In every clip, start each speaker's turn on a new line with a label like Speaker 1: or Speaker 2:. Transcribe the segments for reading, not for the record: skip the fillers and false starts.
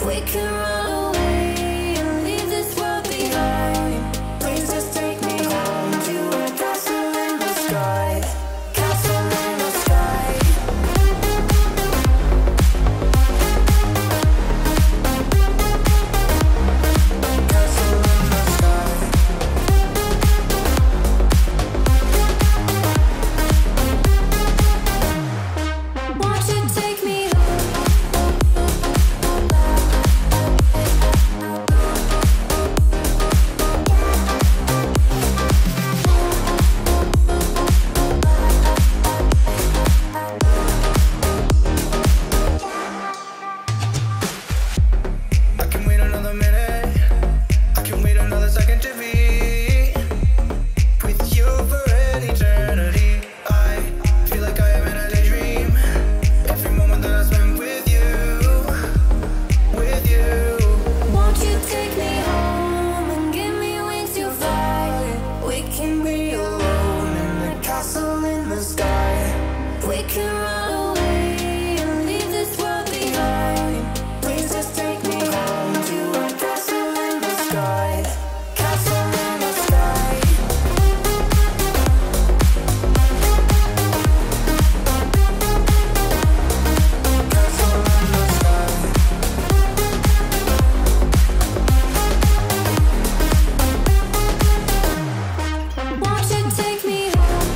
Speaker 1: We can run away and leave this world behind. Please just take me home to a castle in the sky. Castle in the sky. Castle in the sky. Won't you take me I can wait another minute, I can wait another second to be with you for an eternity. I feel like I am in a daydream. Every moment that I spend with you, with you. Won't you take me home and give me wings to fly? We can be alone in the castle in the sky. We can run away and leave this world behind. Please just take me home to a castle in the sky. Castle in the sky. Castle in the sky. Won't you take me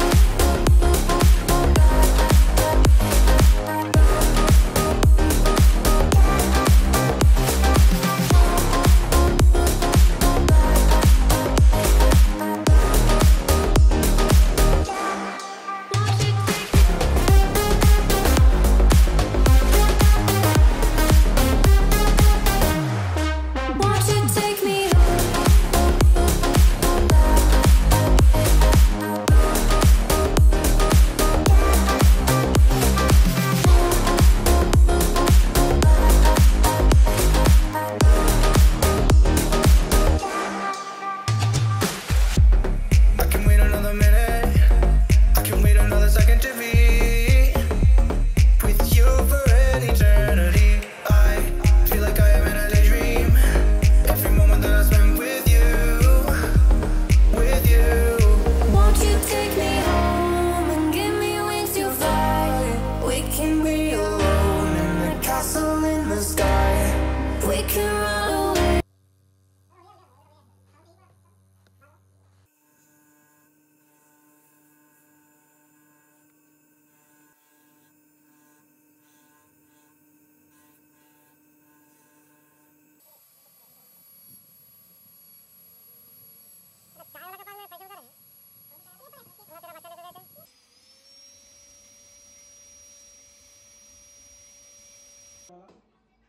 Speaker 1: Won't you take me I can wait another minute, I can wait another second to be with you for an eternity. I feel like I am in a daydream. Every moment that I spend with you, with you. Won't you take me home and give me wings to fly? We can be alone in the castle in the sky. We can run away.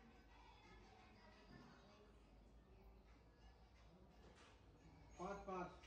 Speaker 2: पाँच पाँच